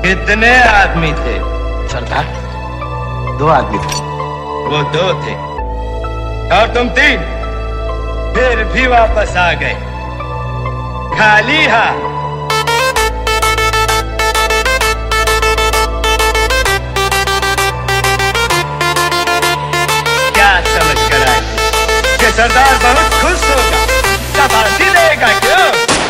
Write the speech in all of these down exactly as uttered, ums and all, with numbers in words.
कितने आदमी थे? सरदार, दो आदमी थे। वो दो थे और तुम तीन, फिर भी वापस आ गए खाली हाथ। क्या समझ कर आए कि सरदार बहुत खुश होगा, शाबाशी देगा क्यों?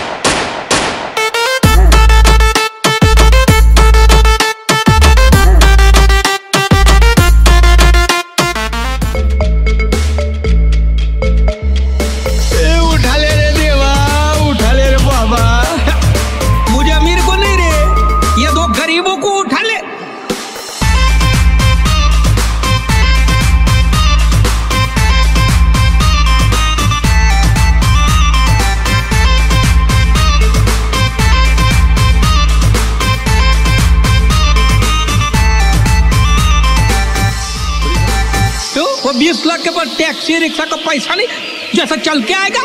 बीस लाख के बाद टैक्सी रिक्शा का पैसा नहीं, जैसा चल के आएगा।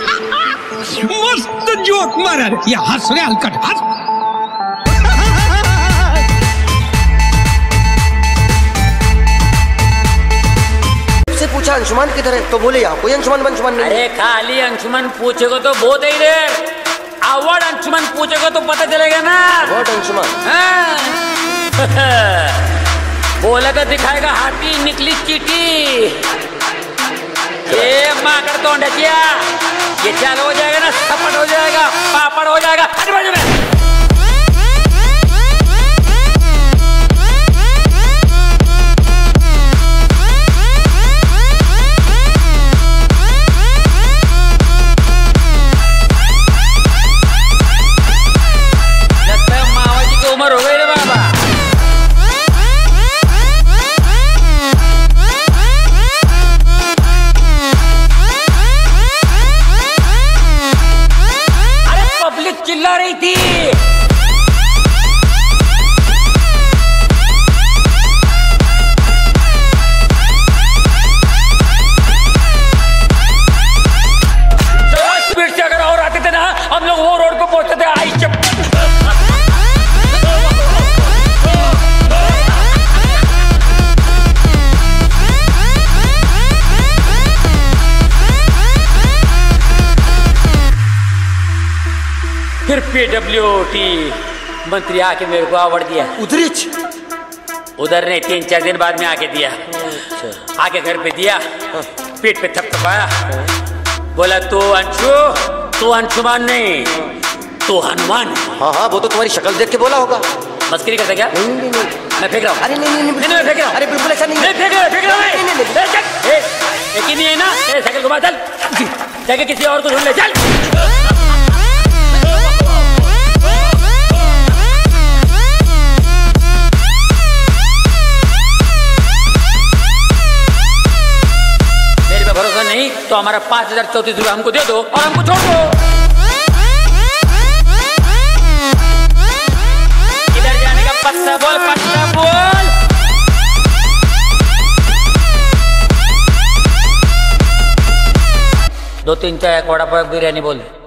मस्त जोक मारा रे, ये हंस रहे हलकट हंस। से पूछा अंशुमान किधर है, तो बोले यहाँ कोई अंशुमान अंशुमान नहीं। अरे खाली अंशुमान पूछेगा तो बहुत ही देर, अवार्ड अंशुमान पूछेगा तो पता चलेगा ना। अवार्ड अंशुमान? बोलेगा दिखाएगा हाथी निकली चीटी। ये माकड़ तो डचिया, ये चालू हो जाएगा ना, सपट हो जाएगा, पापड़ हो जाएगा। हट बाजू में। लगता है मावा जी की उम्र हो गई रे बाबा। चिल्ला रही थी। स्पीड से अगर और आते थे ना, हम लोग वो रोड पे पहुंचते थे। आई चप फिर पीडब्ल्यूडी मंत्री आके मेरे को अवार्ड दिया। उधरिच उधर नहीं, तीन चार दिन बाद में आके दिया। आके घर पे दिया, पीठ पे थपथपाया, बोला तू अंशु, तू अंशुमान नहीं, तू हनुमान। हाँ हाँ, वो तो तुम्हारी शक्ल देख के बोला होगा। मस्करी करता क्या? नहीं नहीं नहीं, मैं फेंक रहा हूँ। अरे नहीं नहीं नहीं, मैं फेंक रहा हूँ। अरे बिल्कुल ऐसा नहीं, मैं फेंक रहा फेंक रहा हूँ। एक ही नहीं है ना, साइकिल घुमा, चल जाके किसी और को ढूंढ ले, चल। भरोसा नहीं तो हमारा पांच हजार चौतीस रुपया हमको दे दो और हमको छोड़ दो। इधर जाने का पत्ता बोल, पत्ता बोल। दो तीन चाय वड़ा पाव बिरयानी बोल।